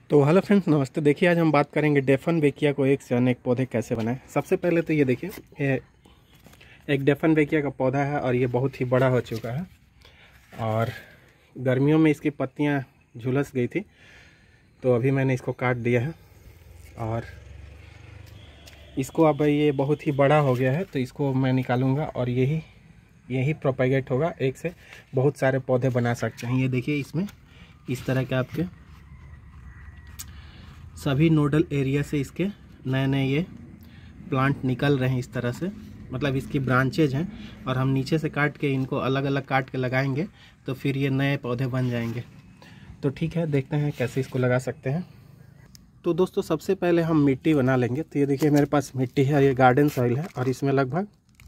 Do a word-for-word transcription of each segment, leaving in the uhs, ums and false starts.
तो hello friends, नमस्ते। देखिए, आज हम बात करेंगे डेफनबेकिया को एक से अनेक पौधे कैसे बनाएं। सबसे पहले तो ये देखिए, ये एक डेफनबेकिया का पौधा है और ये बहुत ही बड़ा हो चुका है और गर्मियों में इसकी पत्तियां झुलस गई थी, तो अभी मैंने इसको काट दिया है और इसको अब ये बहुत ही बड़ा हो गया है, तो इसको मैं निकालूंगा और यही यही प्रोपेगेट होगा। एक से बहुत सारे पौधे बना सकते हैं। ये देखिए, इसमें इस तरह के आपके सभी नोडल एरिया से इसके नए नए ये प्लांट निकल रहे हैं। इस तरह से मतलब इसकी ब्रांचेज हैं और हम नीचे से काट के इनको अलग अलग काट के लगाएंगे तो फिर ये नए पौधे बन जाएंगे। तो ठीक है, देखते हैं कैसे इसको लगा सकते हैं। तो दोस्तों, सबसे पहले हम मिट्टी बना लेंगे। तो ये देखिए, मेरे पास मिट्टी है, ये गार्डन सॉइल है और इसमें लगभग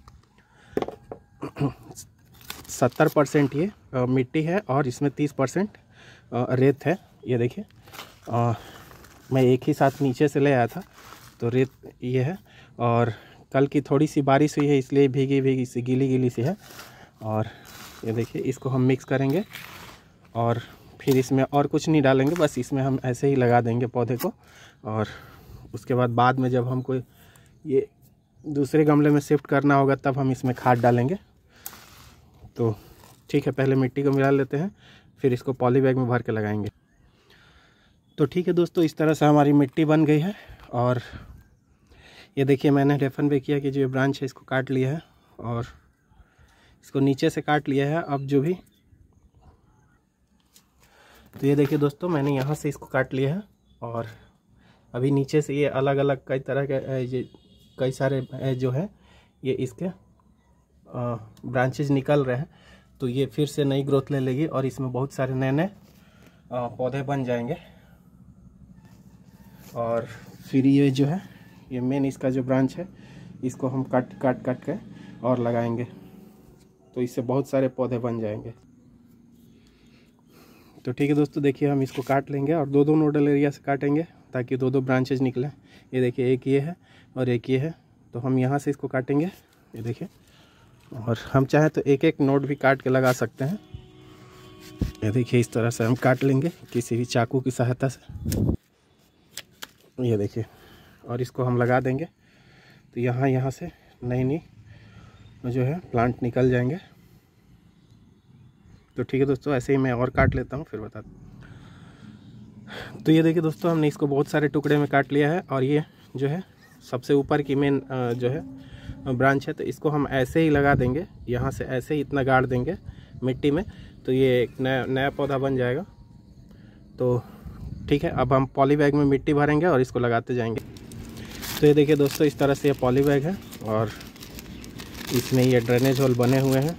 सत्तर परसेंट ये मिट्टी है और इसमें तीस परसेंट रेत है। ये देखिए, मैं एक ही साथ नीचे से ले आया था, तो रेत ये है और कल की थोड़ी सी बारिश हुई है, इसलिए भीगी भीगी सी गीली गीली सी है। और ये देखिए, इसको हम मिक्स करेंगे और फिर इसमें और कुछ नहीं डालेंगे, बस इसमें हम ऐसे ही लगा देंगे पौधे को। और उसके बाद बाद में जब हमको ये दूसरे गमले में शिफ्ट करना होगा तब हम इसमें खाद डालेंगे। तो ठीक है, पहले मिट्टी को मिला लेते हैं, फिर इसको पॉली बैग में भर के लगाएंगे। तो ठीक है दोस्तों, इस तरह से हमारी मिट्टी बन गई है और ये देखिए, मैंने डेफनबेकिया की जो ब्रांच है इसको काट लिया है और इसको नीचे से काट लिया है। अब जो भी, तो ये देखिए दोस्तों, मैंने यहाँ से इसको काट लिया है और अभी नीचे से ये अलग अलग कई तरह के ये कई सारे जो है ये इसके ब्रांचेज निकल रहे हैं, तो ये फिर से नई ग्रोथ ले लेगी और इसमें बहुत सारे नए नए पौधे बन जाएंगे। और फिर ये जो है, ये मेन इसका जो ब्रांच है इसको हम काट काट काट के और लगाएंगे, तो इससे बहुत सारे पौधे बन जाएंगे। तो ठीक है दोस्तों, देखिए, हम इसको काट लेंगे और दो दो नोडल एरिया से काटेंगे ताकि दो दो ब्रांचेज निकलें। ये देखिए, एक ये है और एक ये है, तो हम यहाँ से इसको काटेंगे। ये देखिए, और हम चाहे तो एक एक नोड भी काट के लगा सकते हैं। ये देखिए, इस तरह से हम काट लेंगे किसी भी चाकू की सहायता से। ये देखिए, और इसको हम लगा देंगे तो यहाँ यहाँ से नई नई जो है प्लांट निकल जाएंगे। तो ठीक है दोस्तों, ऐसे ही मैं और काट लेता हूँ, फिर बता। तो ये देखिए दोस्तों, हमने इसको बहुत सारे टुकड़े में काट लिया है और ये जो है सबसे ऊपर की मेन जो है ब्रांच है, तो इसको हम ऐसे ही लगा देंगे। यहाँ से ऐसे ही इतना गाड़ देंगे मिट्टी में, तो ये एक नया नया पौधा बन जाएगा। तो ठीक है, अब हम पॉली बैग में मिट्टी भरेंगे और इसको लगाते जाएंगे। तो ये देखिए दोस्तों, इस तरह से ये पॉली बैग है और इसमें ये ड्रेनेज होल बने हुए हैं।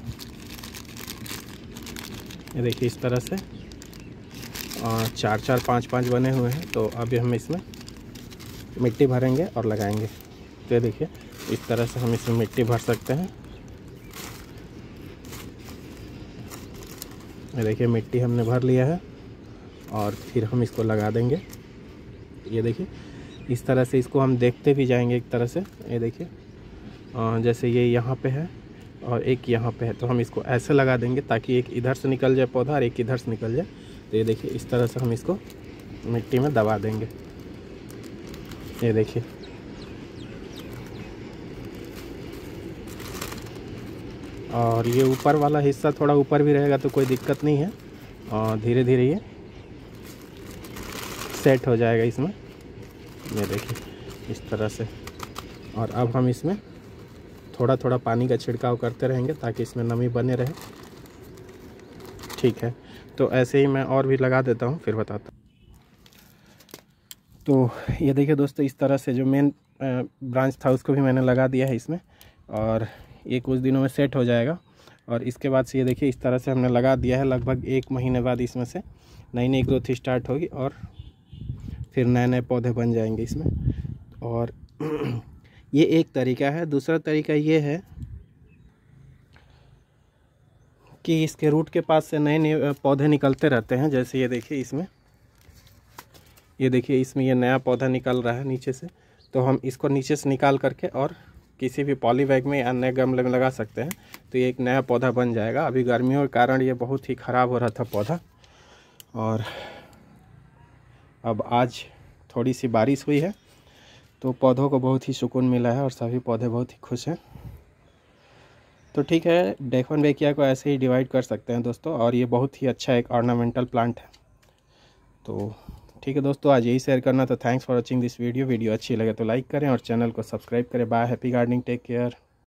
ये देखिए, इस तरह से और चार चार पाँच पाँच बने हुए हैं। तो अभी हम इसमें मिट्टी भरेंगे और लगाएंगे। तो ये देखिए, इस तरह से हम इसमें मिट्टी भर सकते हैं। ये देखिए, मिट्टी हमने भर लिया है और फिर हम इसको लगा देंगे। ये देखिए, इस तरह से इसको हम देखते भी जाएंगे एक तरह से। ये देखिए, जैसे ये यहाँ पे है और एक यहाँ पे है, तो हम इसको ऐसे लगा देंगे ताकि एक इधर से निकल जाए पौधा और एक इधर से निकल जाए। तो ये देखिए, इस तरह से हम इसको मिट्टी में दबा देंगे। ये देखिए, और ये ऊपर वाला हिस्सा थोड़ा ऊपर भी रहेगा तो कोई दिक्कत नहीं है और धीरे धीरे ये सेट हो जाएगा इसमें। ये देखिए, इस तरह से। और अब हम इसमें थोड़ा थोड़ा पानी का छिड़काव करते रहेंगे ताकि इसमें नमी बने रहे। ठीक है, तो ऐसे ही मैं और भी लगा देता हूँ, फिर बताता हूँ। तो ये देखिए दोस्तों, इस तरह से जो मेन ब्रांच था उसको भी मैंने लगा दिया है इसमें और ये कुछ दिनों में सेट हो जाएगा। और इसके बाद से ये देखिए, इस तरह से हमने लगा दिया है। लगभग एक महीने बाद इसमें से नई नई ग्रोथ स्टार्ट होगी और फिर नए नए पौधे बन जाएंगे इसमें। और ये एक तरीका है। दूसरा तरीका ये है कि इसके रूट के पास से नए नए पौधे निकलते रहते हैं। जैसे ये देखिए, इसमें ये देखिए इसमें ये नया पौधा निकल रहा है नीचे से, तो हम इसको नीचे से निकाल करके और किसी भी पॉली बैग में या नए गमले में लगा सकते हैं, तो ये एक नया पौधा बन जाएगा। अभी गर्मियों के कारण ये बहुत ही ख़राब हो रहा था पौधा, और अब आज थोड़ी सी बारिश हुई है तो पौधों को बहुत ही सुकून मिला है और सभी पौधे बहुत ही खुश हैं। तो ठीक है, डेफोनबेकिया को ऐसे ही डिवाइड कर सकते हैं दोस्तों, और ये बहुत ही अच्छा एक ऑर्नामेंटल प्लांट है। तो ठीक है दोस्तों, आज यही शेयर करना। तो thanks for watching this video. Video अच्छी लगे तो लाइक करें और चैनल को सब्सक्राइब करें। Bye, happy gardening, take care.